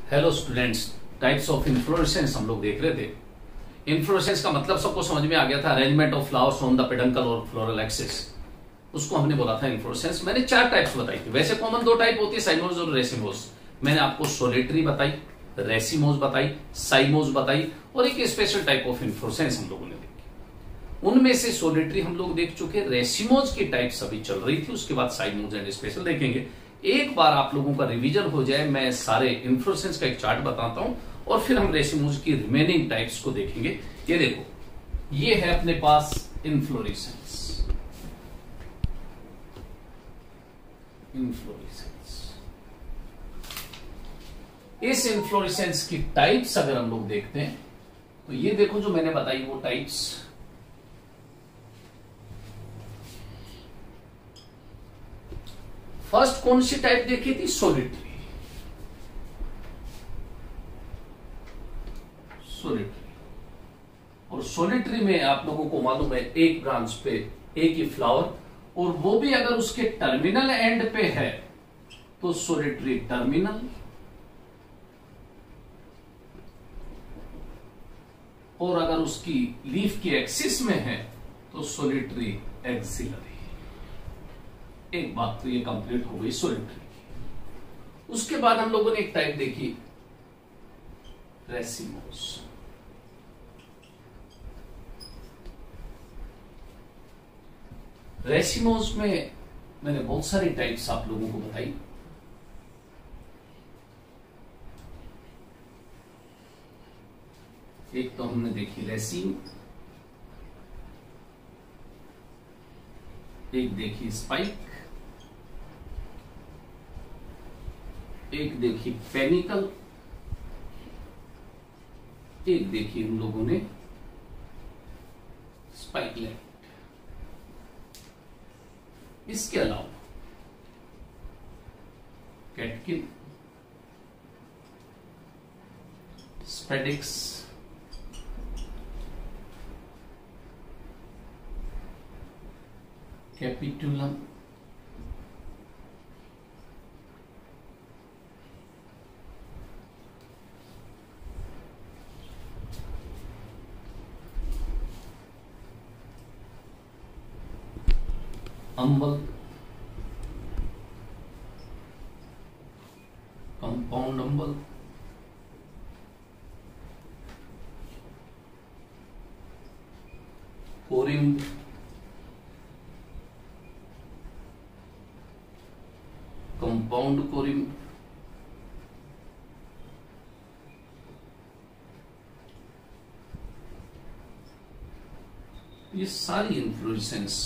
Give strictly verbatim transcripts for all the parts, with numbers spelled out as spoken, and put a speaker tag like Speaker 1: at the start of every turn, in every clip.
Speaker 1: Hello students, types of inflorescence हम लोग देख रहे थे। इन्फ्लोरेसेंस का मतलब सबको समझ में आ गया था, arrangement of flowers on the peduncle और फ्लोरल एक्सिस, उसको हमने बोला था इन्फ्लोरेसेंस। मैंने चार टाइप्स बताई थी। वैसे कॉमन दो टाइप होती है, साइमोस और रेसिमोस। मैंने आपको सोलिटरी बताई, रेसिमोस बताई, साइमोस बताई, और एक स्पेशल टाइप ऑफ इन्फ्लोरेसेंस हम लोगों ने देखी। उनमें से सोलिटरी हम लोग देख चुके, रेसिमोस की टाइप्स अभी चल रही थी, उसके बाद साइमोस एंड स्पेशल देखेंगे। एक बार आप लोगों का रिवीजन हो जाए, मैं सारे इन्फ्लोरेसेंस का एक चार्ट बताता हूं और फिर हम रेसिमोस की रिमेनिंग टाइप्स को देखेंगे। ये देखो, ये है अपने पास इन्फ्लोरेसेंस। इन्फ्लोरेसेंस इस इन्फ्लोरेसेंस की टाइप्स अगर हम लोग देखते हैं तो ये देखो, जो मैंने बताई वो टाइप्स। फर्स्ट कौन सी टाइप देखी थी? सोलिटरी। सोलिटरी और सोलिटरी में आप लोगों को मालूम है, एक ब्रांच पे एक ही फ्लावर, और वो भी अगर उसके टर्मिनल एंड पे है तो सोलिटरी टर्मिनल, और अगर उसकी लीफ की एक्सिस में है तो सोलिटरी एक्सिलरी। एक बात तो ये कंप्लीट हो गई सोलिटरी की। उसके बाद हम लोगों ने एक टाइप देखी, रेसिमोस। रेसिमोस में मैंने बहुत सारी टाइप्स आप लोगों को बताई। एक तो हमने देखी रेसिम, एक देखी स्पाइक, एक देखी पेनिकल, एक देखी हम लोगों ने स्पाइकलेट। इसके अलावा catkin, spadix, capitulum, umbel, compound umbel, corymb, compound कोरिम्ब, ये सारी इन्फ्लोरेसेंस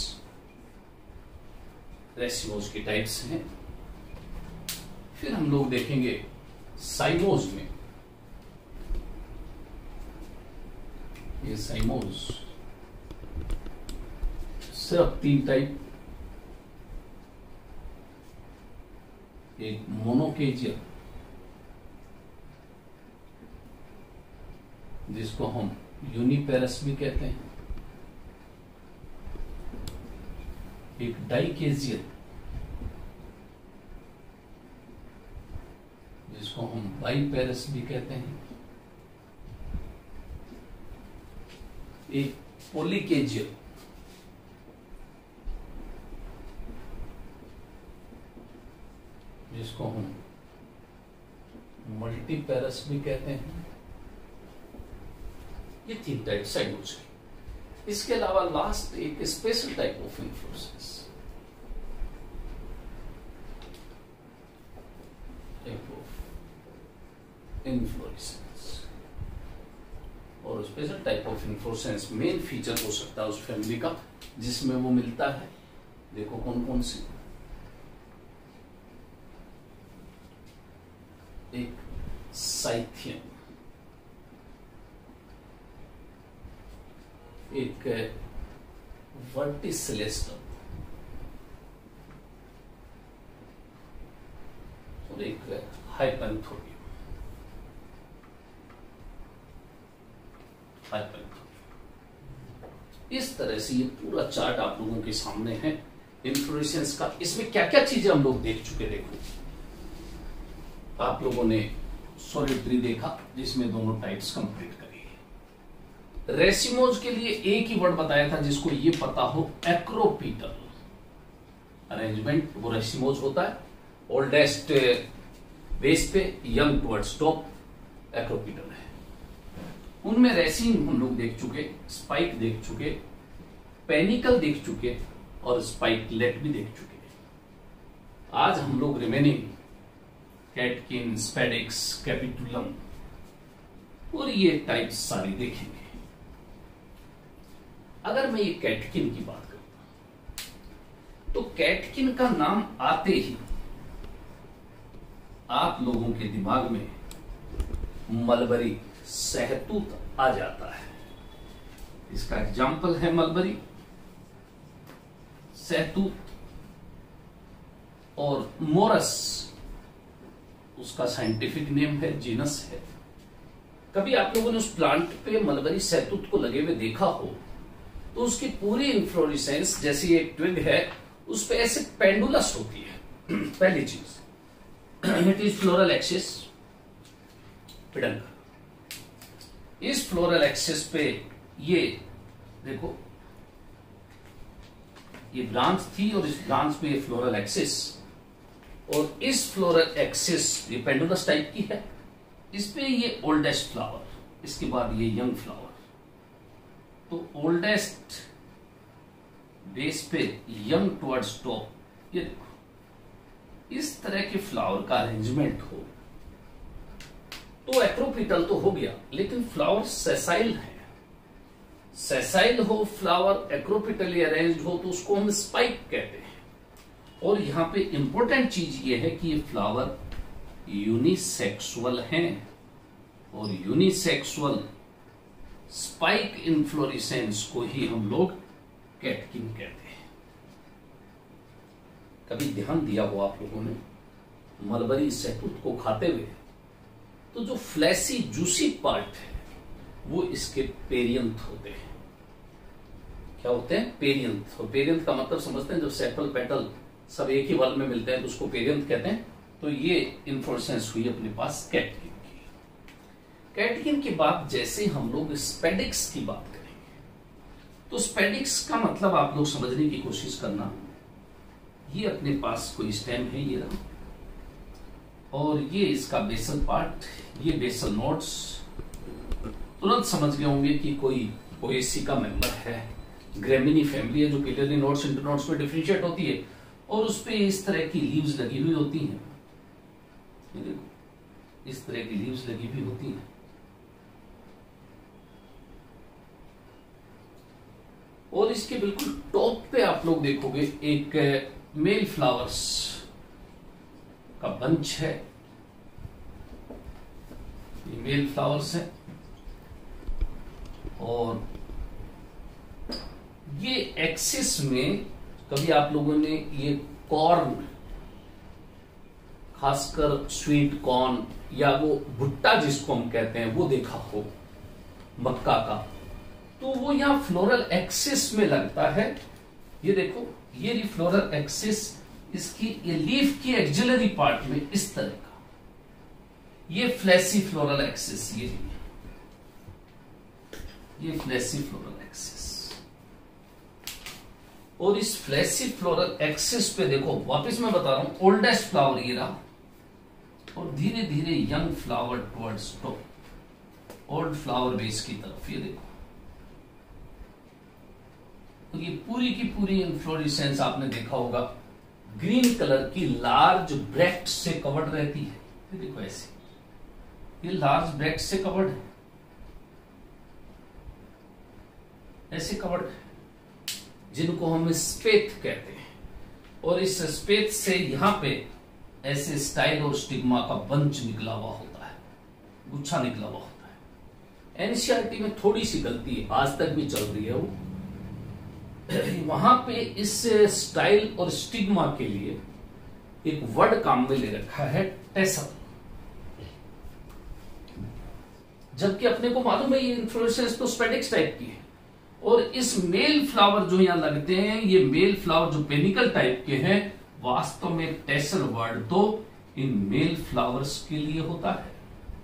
Speaker 1: रेसिमोस की टाइप्स हैं। फिर हम लोग देखेंगे साइमोस में। ये साइमोस सिर्फ तीन टाइप, एक मोनोकेजियल जिसको हम यूनिपेरस भी कहते हैं, एक डाइकेजियल जिसको हम बाइपेरस भी कहते हैं, एक पॉलीकेजियल जिसको हम मल्टीपेरस भी कहते हैं। ये तीन टाइप साइमोस की। इसके अलावा लास्ट एक special type of inflorescence, inflorescence और special type of inflorescence main feature हो सकता है उस फैमिली का जिसमें वो मिलता है। देखो कौन कौन से, एक साइथियम, एक वर्टिसिलेस्टम और एक हाइपेंथोरियम। इस तरह से ये पूरा चार्ट आप लोगों के सामने है इन्फ्लोरेसेंस का। इसमें क्या क्या चीजें हम लोग देख चुके। देखो, आप लोगों ने सॉलिड ट्री देखा जिसमें दोनों टाइप्स कंप्लीट करी। रेसिमोज के लिए एक ही वर्ड बताया था जिसको ये पता हो, एक्रोपीटल अरेंजमेंट, वो रेसिमोज होता है। ओल्डेस्ट बेस पे, यंग टुवर्ड्स टॉप, एक्रोपीटल है। उनमें रेसिन हम लोग देख चुके, स्पाइक देख चुके, पेनिकल देख चुके और स्पाइकलेट भी देख चुके। आज हम लोग रिमेनिंग कैटकिन, स्पेडिक्स, कैपिटुलम और ये टाइप्स सारी देखेंगे। अगर मैं ये कैटकिन की बात करूं तो कैटकिन का नाम आते ही आप लोगों के दिमाग में मलबरी, सहतूत आ जाता है। इसका एग्जाम्पल है मलबरी, सहतूत और मोरस उसका साइंटिफिक नेम है, जीनस है। कभी आप लोगों ने उस प्लांट पे मलबरी सहतूत को लगे हुए देखा हो तो उसकी पूरी इन्फ्लोरेसेंस, जैसी एक ट्विग है, उस पे ऐसे पेंडुलस होती है। पहली चीज, it is floral axis, peduncle. इस फ्लोरल एक्सिस पे ये देखो, ये ब्रांच थी और इस ब्रांच पे ये फ्लोरल एक्सिस, और इस फ्लोरल एक्सिस ये पेंडुलस टाइप की है। इस पे ये ओल्डेस्ट फ्लावर, इसके बाद ये यंग फ्लावर। तो ओल्डेस्ट बेस पे, यंग टुवर्ड्स टॉप, ये देखो इस तरह के फ्लावर का अरेंजमेंट हो तो एक्रोपीटल तो हो गया, लेकिन फ्लावर सेसाइल है। सेसाइल हो फ्लावर, एक्रोपिटली अरेंज हो, तो उसको हम स्पाइक कहते हैं। और यहां पे इंपॉर्टेंट चीज ये है कि ये फ्लावर यूनिसेक्सुअल हैं, और यूनिसेक्सुअल स्पाइक इन्फ्लोरेसेंस को ही हम लोग कैटकिन कहते हैं। कभी ध्यान दिया हो आप लोगों ने मलबरी सहतूत को खाते हुए, तो जो फ्लैसी जूसी पार्ट है वो इसके पेरियंथ होते हैं। क्या होते हैं? पेरियंथ। और पेरियंथ का मतलब समझते हैं, जब सेपल पेटल सब एक ही वर्ग में मिलते हैं तो उसको पेरियंथ कहते हैं। तो ये इन्फ्लोरेसेंस हुई अपने पास कैटकिन की। कैटकिन की बात जैसे हम लोग स्पेडिक्स की बात करेंगे, तो स्पेडिक्स का मतलब आप लोग समझने की कोशिश करना। ये अपने पास कोई स्टेम है, ये रहा, और ये इसका बेसल पार्ट, ये बेसल नोड्स। तुरंत समझ गए होंगे कि कोई पोएसी का मेंबर है, ग्रेमिनी फैमिली है, जो क्लियरली नोड्स इंटरनोड्स में डिफरेंशिएट होती है, और उस पे इस तरह की लीव्स लगी हुई होती हैं। ये देखो इस तरह की लीव्स लगी हुई होती हैं। और इसके बिल्कुल टॉप पे आप लोग देखोगे एक मेल फ्लावर्स का बंच है। ये मेल फ्लावर्स है, और ये एक्सिस में कभी आप लोगों ने ये कॉर्न, खासकर स्वीट कॉर्न या वो भुट्टा जिसको हम कहते हैं, वो देखा हो मक्का का, तो वो यहां फ्लोरल एक्सिस में लगता है। ये देखो ये फ्लोरल एक्सिस, इसकी ये लीफ की एक्सिलरी पार्ट में इस तरह का, ये फ्लैसी फ्लोरल एक्सिस, ये ये फ्लैसी फ्लोरल एक्सिस। और इस फ्लैसी फ्लोरल एक्सिस पे देखो, वापस मैं बता रहा हूं, ओल्डेस्ट फ्लावर ये रहा, और धीरे धीरे young flower towards top, old flower base की तरफ। ये देखो, तो ये पूरी की पूरी इन्फ्लोरेसेंस आपने देखा होगा, ग्रीन कलर की लार्ज ब्रैक्ट से कवर्ड रहती है। ये देखो ऐसे, ये लार्ज ब्रैक्ट से कवर्ड है, ऐसे कवर्ड है, जिनको हम स्पेथ कहते हैं। और इस स्पेथ से यहां पे ऐसे स्टाइल और स्टिग्मा का बंच निकला हुआ होता है, गुच्छा निकला हुआ होता है। एनसीईआरटी में थोड़ी सी गलती है, आज तक भी चल रही है वो, वहां पे इस स्टाइल और स्टिग्मा के लिए एक वर्ड काम में ले रखा है, टेसल, जबकि अपने को मालूम है ये इन्फ्लोरेसेंस तो स्पेडिक्स टाइप की है। और इस मेल फ्लावर जो यहां लगते हैं, ये मेल फ्लावर जो पेनिकल टाइप के हैं, वास्तव में टेसल वर्ड तो इन मेल फ्लावर्स के लिए होता है।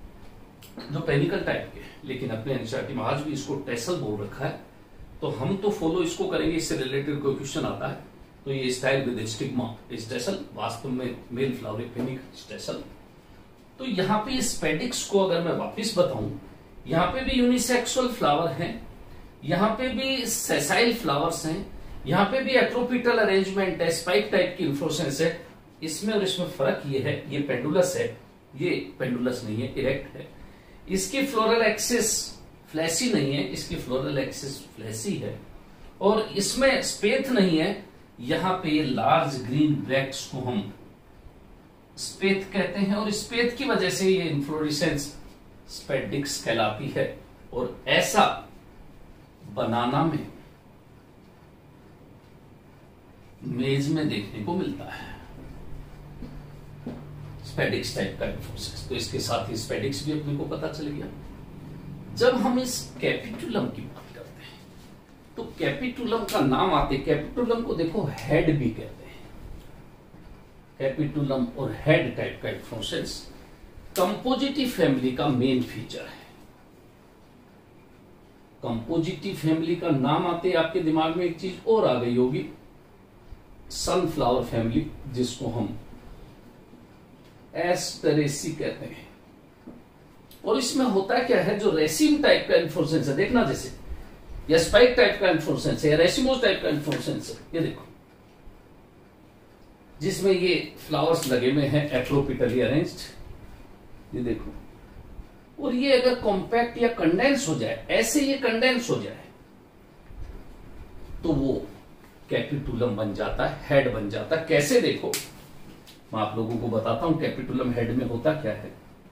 Speaker 1: जो पेनिकल टाइप के, लेकिन अपने एनसीईआरटी में आज भी इसको टेसल बोल रखा है, तो हम तो फॉलो इसको करेंगे, इससे रिलेटेड कोई क्वेश्चन आता है तो ये style with stigma is tassel, वास्तव में मेल फ्लावरिंग पेनिक टेसल। तो यहाँ पे स्पेडिक्स को अगर मैं वापिस बताऊं, यहाँ पे भी यूनिसेक्सुअल फ्लावर हैं, यहाँ पे भी सेसाइल फ्लावर्स हैं, यहाँ पे भी एट्रोपिटल अरेंजमेंट है, स्पाइक टाइप की इन्फ्लोरेसेंस है। इसमें और इसमें फर्क ये है, ये पेंडुलस है, ये पेंडुलस नहीं है, इरेक्ट है। इसकी फ्लोरल एक्सिस फ्लैसी नहीं है, इसकी फ्लोरल एक्सिस फ्लैसी है, और इसमें स्पेथ नहीं है। यहां पे ये लार्ज ग्रीन ब्रैक्ट्स को हम स्पेथ कहते हैं, और स्पेथ की वजह से ये इन्फ्लोरेसेंस स्पेडिक्स कहलाती है। और ऐसा बनाना में मेज में देखने को मिलता है स्पेडिक्स टाइप का इन्फ्लोरेसेंस। तो इसके साथ ही स्पेडिक्स भी अपने को पता चल गया। जब हम इस कैपिटुलम की बात करते हैं तो कैपिटुलम का नाम आते, कैपिटुलम को देखो हेड भी कहते हैं, कैपिटुलम और हेड टाइप का इन्फ्लोरेसेंस कंपोजिटिव फैमिली का मेन फीचर है। कंपोजिटिव फैमिली का नाम आते आपके दिमाग में एक चीज और आ गई होगी, सनफ्लावर फैमिली, जिसको हम एस्टेरेसी कहते हैं। और इसमें होता क्या है, जो रेसिम टाइप का इन्फ्लोरेसेंस है, देखना जैसे या स्पाइक टाइप का इन्फ्लोरेसेंस है या रेसिमोस टाइप का इन्फ्लोरेसेंस है, ये देखो, जिसमें ये फ्लावर्स लगे हुए हैं एट्रोपिटली अरेंज्ड, ये देखो। और ये अगर कॉम्पैक्ट या कंडेंस हो जाए, ऐसे ये कंडेंस हो जाए, तो वो कैपिटुलम बन जाता है, हेड बन जाता है। कैसे देखो, मैं आप लोगों को बताता हूं कैपिटुलम हेड में होता क्या है।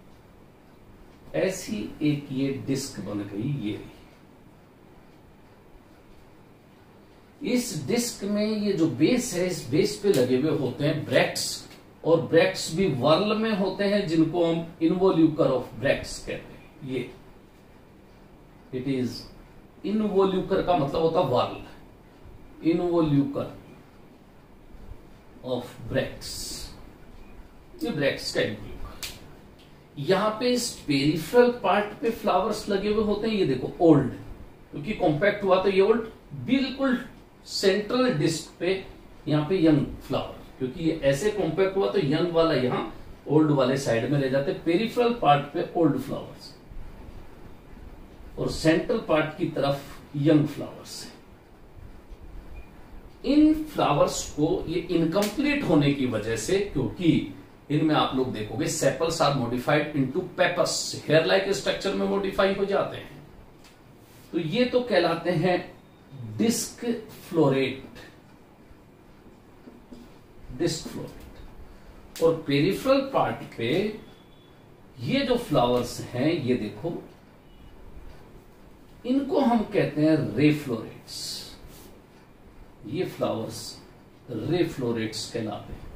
Speaker 1: ऐसी एक ये डिस्क बन गई, ये इस डिस्क में ये जो बेस है, इस बेस पे लगे हुए होते हैं ब्रैक्ट्स, और ब्रैक्ट्स भी वर्ल में होते हैं, जिनको हम इनवोल्यूकर ऑफ ब्रैक्ट्स कहते हैं। ये इट इज इनवोल्यूकर का मतलब होता है वर्ल, इनवोल्यूकर ऑफ ब्रैक्ट्स, ये ब्रैक्ट्स का इनवोल्यूकर। यहां पे इस पेरिफेरल पार्ट पे फ्लावर्स लगे हुए होते हैं, ये देखो ओल्ड, क्योंकि कॉम्पैक्ट हुआ तो ये ओल्ड। बिल्कुल सेंट्रल डिस्क पे यहां पे यंग फ्लावर, क्योंकि ये ऐसे कॉम्पैक्ट हुआ तो यंग वाला यहां, ओल्ड वाले साइड में रह जाते। पेरिफेरल पार्ट पे ओल्ड फ्लावर्स और सेंट्रल पार्ट की तरफ यंग फ्लावर्स है। इन फ्लावर्स को ये इनकम्प्लीट होने की वजह से, क्योंकि इनमें आप लोग देखोगे sepals are modified into pappus, hair like structure में मॉडिफाई हो जाते हैं, तो ये तो कहलाते हैं डिस्क फ्लोरेट, डिस्क फ्लोरेट। और पेरिफेरल पार्ट पे ये जो फ्लावर्स हैं, ये देखो, इनको हम कहते हैं रे फ्लोरेट्स। ये फ्लावर्स रे फ्लोरेट्स कहलाते हैं।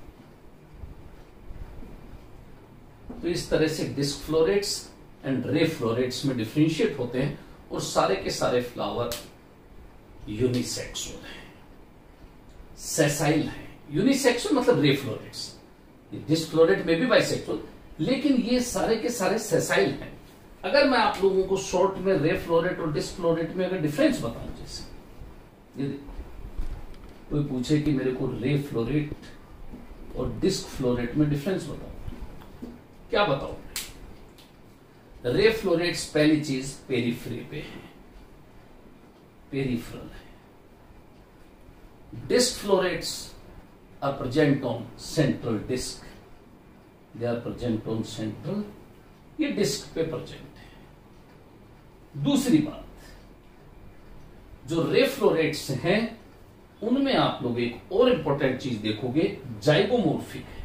Speaker 1: तो इस तरह से disc florets and ray florets में डिफरेंशिएट होते हैं, और सारे के सारे फ्लावर यूनिसेक्सुअल हैं, सेसाइल हैं। यूनिसेक्सुअल मतलब रे फ्लोरेट्स, डिस्क फ्लोरेट में भी बाइसेक्सुअल, लेकिन ये सारे के सारे सेसाइल हैं। अगर मैं आप लोगों को शॉर्ट में रे फ्लोरेट और डिस्क फ्लोरेट में अगर डिफरेंस बताऊं, जैसे ये देखो, कोई पूछे कि मेरे को रे फ्लोरेट और डिस्क फ्लोरेट में डिफरेंस बताओ, क्या बताओ? रे फ्लोरेट्स पहली चीज पेरिफेरी पे है, पेरिफेरल है। Disc florets are present on central disc, they are present on central, ये डिस्क पे प्रेजेंट है। दूसरी बात, जो रे फ्लोरेट्स हैं उनमें आप लोग एक और इंपॉर्टेंट चीज देखोगे, जाइगोमोर्फिक है।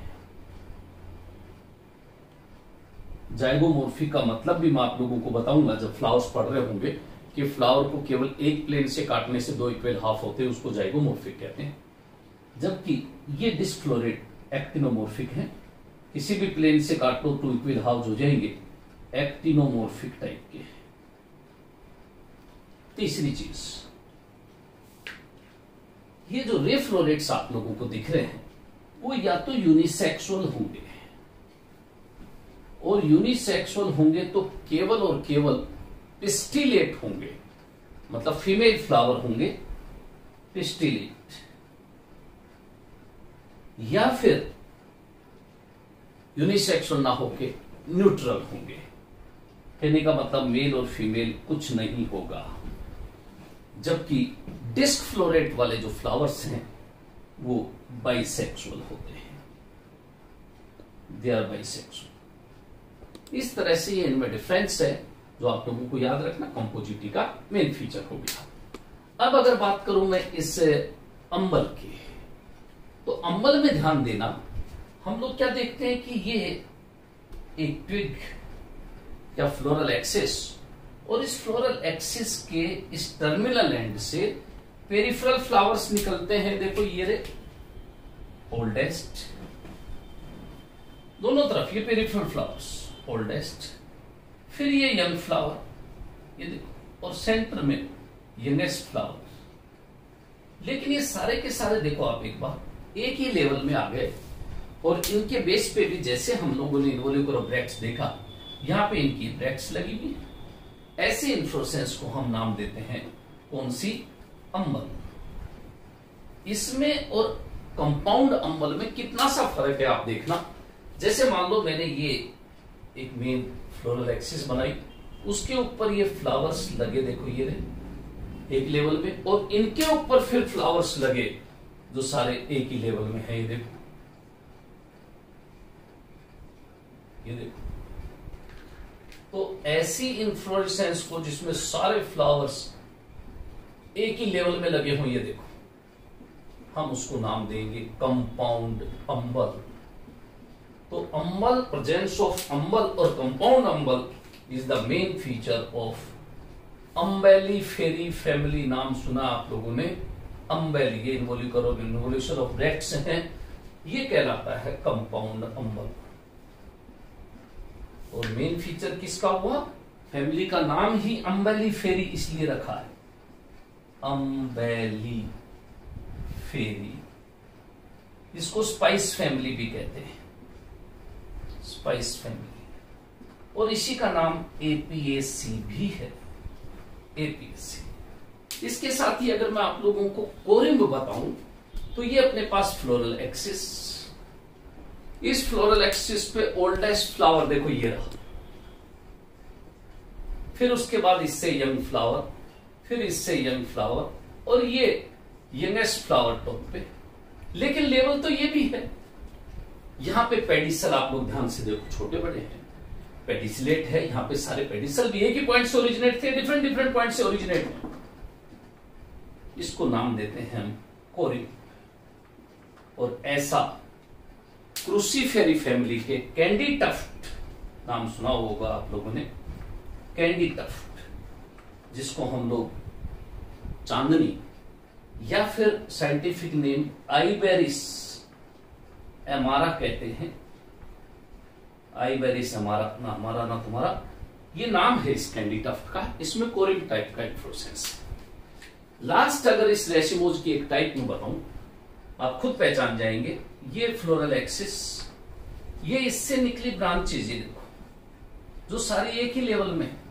Speaker 1: जाइगोमोर्फिक का मतलब भी मैं आप लोगों को बताऊंगा जब फ्लावर्स पढ़ रहे होंगे, कि फ्लावर को केवल एक प्लेन से काटने से दो इक्वल हाफ होते हैं, उसको जाइगोमोर्फिक कहते हैं। जबकि ये डिस्क फ्लोरेट एक्टिनोमोर्फिक है, किसी भी प्लेन से काटो तो इक्वल हाफ हो जाएंगे, एक्टिनोमोर्फिक टाइप के। तीसरी चीज, ये जो रे फ्लोरेट्स आप लोगों को दिख रहे हैं वो या तो यूनिसेक्सुअल होंगे और यूनिसेक्सुअल होंगे तो केवल और केवल पिस्टिलेट होंगे, मतलब फीमेल फ्लावर होंगे पिस्टिलेट, या फिर यूनिसेक्सुअल ना होके न्यूट्रल होंगे। कहने का मतलब मेल और फीमेल कुछ नहीं होगा। जबकि डिस्क फ्लोरेट वाले जो फ्लावर्स हैं वो बाइसेक्सुअल होते हैं, दे आर बाइसेक्सुअल। इस तरह से ये इनमें डिफरेंस है जो आप लोगों को याद रखना कंपोजिटी का मेन फीचर हो गया। अब अगर बात करूं मैं इस अंबल की, तो अंबल में ध्यान देना, हम लोग क्या देखते हैं कि ये एक ट्विग या फ्लोरल एक्सिस, और इस फ्लोरल एक्सिस के इस टर्मिनल एंड से पेरिफेरल फ्लावर्स निकलते हैं। देखो ये रे ओल्डेस्ट, दोनों तरफ ये पेरिफेरल फ्लावर्स ओल्डेस्ट, फिर ये यंग फ्लावर ये देखो, और सेंटर में यंगेस्ट फ्लावर। लेकिन ये सारे के सारे देखो आप एक बार एक ही लेवल में आ गए, और इनके बेस पे भी जैसे हम लोगों ने इन्वोल्यूकर ब्रैक्ट्स देखा, यहां पे इनकी ब्रैक्ट्स लगी हुई है। ऐसे इन्फ्लोरेसेंस को हम नाम देते हैं कौन सी? अंबल। इसमें और कंपाउंड अंबल में कितना सा फर्क है आप देखना। जैसे मान लो मैंने ये एक मेन फ्लोरल एक्सिस बनाई, उसके ऊपर ये फ्लावर्स लगे, देखो ये रहे एक लेवल में, और इनके ऊपर फिर फ्लावर्स लगे जो सारे एक ही लेवल में है। ये देखो, ये देखो, तो ऐसी इन्फ्लोरेसेंस को जिसमें सारे फ्लावर्स एक ही लेवल में लगे हों, ये देखो, हम उसको नाम देंगे कंपाउंड अंबल। तो अंबल, प्रेजेंस ऑफ अंबल और compound umbel is the main feature of Umbelliferae family. नाम सुना आप लोगों ने, अम्बेली, ये इन्वोल्यूकर और इन्वोल्यूशन ऑफ ब्रैक्ट्स हैं, ये कहलाता है कंपाउंड अंबल। और मेन फीचर किसका हुआ? फैमिली का नाम ही अम्बेलिफेरी इसलिए रखा है, अम्बेलिफेरी। इसको स्पाइस फैमिली भी कहते हैं, स्पाइस फैमिली, और इसी का नाम एपीएसी भी है, एपीएसी। इसके साथ ही अगर मैं आप लोगों को कोरिम्ब बताऊं, तो ये अपने पास फ्लोरल एक्सिस, इस फ्लोरल एक्सिस पे ओल्डेस्ट फ्लावर देखो ये रहा, फिर उसके बाद इससे यंग फ्लावर, फिर इससे यंग फ्लावर, और ये यंगेस्ट फ्लावर टॉप पे। लेकिन लेवल तो ये भी है, यहां पे पेडिसल आप लोग ध्यान से देखो, छोटे बड़े हैं, पेडिसलेट है, यहां पे सारे पेडिसल भी एक ही पॉइंट से ओरिजिनेट थे, डिफरेंट डिफरेंट पॉइंट से ओरिजिनेट है। इसको नाम देते हैं हम कोरिम्ब। और ऐसा क्रूसीफेरी फैमिली के कैंडी टफ्ट, नाम सुना होगा आप लोगों ने, कैंडी टफ्ट, जिसको हम लोग चांदनी या फिर साइंटिफिक नेम आइबेरिस एमारा कहते हैं। आइबेरिस एमारा, ना हमारा ना तुम्हारा, ये नाम है इस कैंडी टफ्ट का। इसमें कोरिम्ब टाइप का इन्फ्लोरेसेंस है। लास्ट अगर इस रेसिमोज की एक टाइप में बताऊं, आप खुद पहचान जाएंगे, ये फ्लोरल एक्सिस, ये इससे निकली ब्रांचेज, ये देखो, जो सारी एक ही लेवल में है,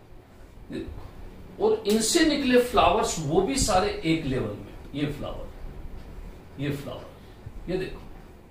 Speaker 1: और इनसे निकले फ्लावर्स वो भी सारे एक लेवल में। ये फ्लावर, ये फ्लावर, ये देखो,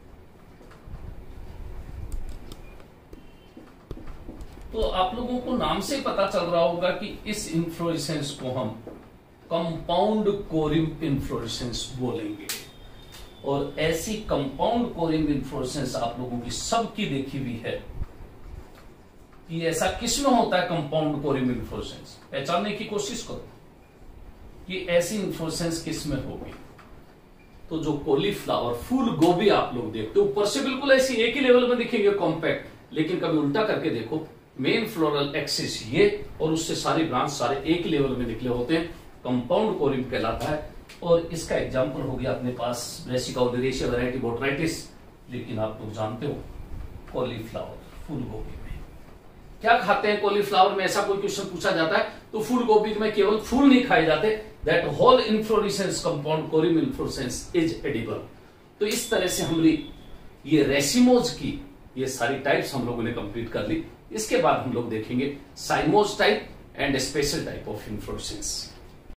Speaker 1: तो आप लोगों को नाम से पता चल रहा होगा कि इस इन्फ्लोरेसेंस को हम कंपाउंड कोरिम्ब इन्फ्लोरेसेंस बोलेंगे। और ऐसी कंपाउंड कोरिम्ब इन्फ्लोरेसेंस आप लोगों की सबकी देखी हुई है कि ऐसा किसमें होता है कंपाउंड कोरिम्ब इन्फ्लोरेसेंस। पहचानने की कोशिश करो कि ऐसी इन्फ्लोरेसेंस किसमें होगी। तो जो कॉलीफ्लावर, फूल गोभी आप लोग देखते हो, ऊपर से बिल्कुल ऐसी एक ही लेवल में दिखेंगे कॉम्पैक्ट, लेकिन कभी उल्टा करके देखो, मेन फ्लोरल एक्सिस ये और उससे सारी ब्रांच सारे एक लेवल में निकले होते हैं, कंपाउंड कोरिम्ब कहलाता है। और इसका एग्जांपल हो गया अपने पास ब्रेसिका ओलियेशिया वैरायटी बोट्राइटिस। लेकिन आप लोग जानते हो कॉलीफ्लावर, फूल गोभी में क्या खाते हैं? कॉलीफ्लावर में ऐसा कोई क्वेश्चन पूछा जाता है तो फूल गोभी में केवल फूल नहीं खाए जाते, that whole inflorescence compound corymb inflorescence is edible. तो इस तरह से हमारी ये रेसिमोज की ये सारी टाइप्स हम लोगों ने कंप्लीट कर ली। इसके बाद हम लोग देखेंगे cymose type and special type of inflorescence.